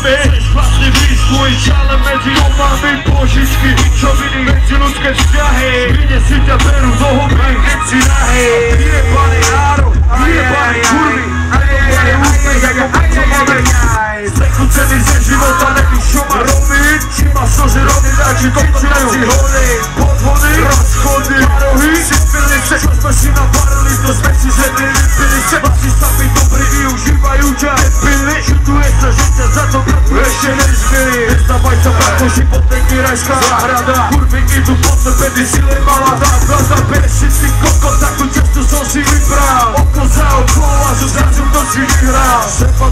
máme. Chladný výsluj, ale medzi domami požičky, čo vidí medzi ľudské vzťahy. Vine si ťa berú do huby, keď si nahý. Jebaný národ, jebaný kurvy, jebaný úspech, ako preto máme. Zekucený ze života, nevíš čo má robiť. Či má slzy robiť, a či konkurenci hody. Podvody, rozchody, parohy, sypilice. Čo sme si navarili, to sme si zjedli, vypili se. Vaši sami dobrí využívajú ťa, nepili. Čutuje sa, že ťa za to krpu ešte nezbyli. Nezdávaj sa, brako, život není rajská záhrada. Kurvy idú po tebe, ty si len malá základa. Bereš si ty kokot, takú cestu som si vybral. Oko za oko, a zo zrazu to si vyhral. Sepa,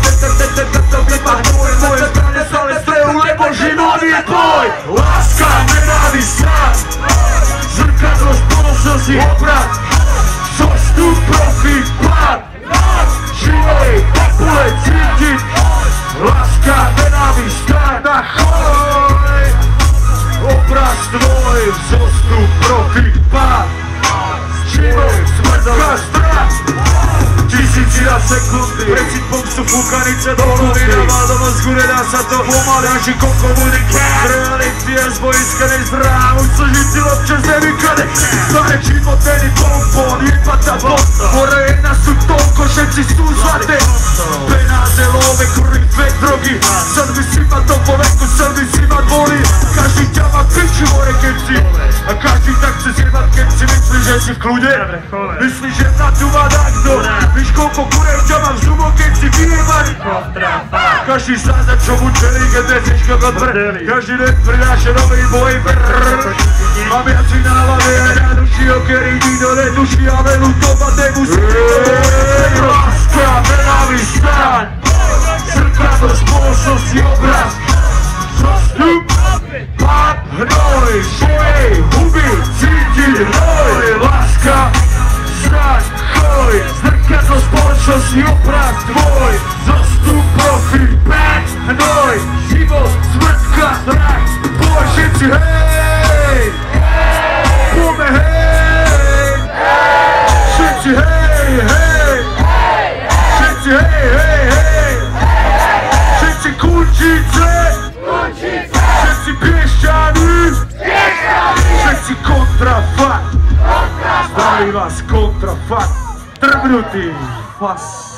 moje strany stále strejú, lebo žinový je tvoj. Láska, nenávisť, strach, zrkadlo, spoločnosti, obrat, zostup, profit, pád, živej, popule, cítiť, láska, nenávisť, strach, na choj, obraz tvoj, zostup, profit, pád, živej, smrtka, strach, tisíci na sekundy, prečíť pomstu fúkanice do hlavy, namal do mozgu, nedá sa to pomaly, naši kokomunikáť, reality a z boiska nezbrám, už co žiť občas nevykade, staré život není pompon, jebata bota, hore jedna sú toľko, všetci sú zlaté, penáze, love, kurve, drogy, chcel by si ma to po veku, chcel by si ma dvoli, každý ťa má piči hore, keď si, a každý tak chce zjebať, keď si myslíš, že si v kľude, myslíš, že na tu má takto, víš koľko kurev ťa mám v zubo, keď si vyjebať. Každý sa za čo mu čelí, keď nesieš kokot brr. Každý deň prináša nový boj brr. Mám jazyk na hlave a na duši, o ktorý nikto netuší, a velu to ma nemusí. Láska, nenávisť, staň, zrkadlo spoločnosti, obraz, zostup, pád, hnoj, svojej huby, cítiť hnoj. Láska, staň, choj, zrkadlo spoločnosti, obraz tvoj, zostup, profil, pád, hnoj, život, smrtka, strach, boj, všetci hej, poďme hej, všetci hej, hej, všetci hej, hej, hej, všetci Kunčice, všetci Piešťany, všetci kontrafakt, zdraví vás kontrafakt, trhnutý, pas.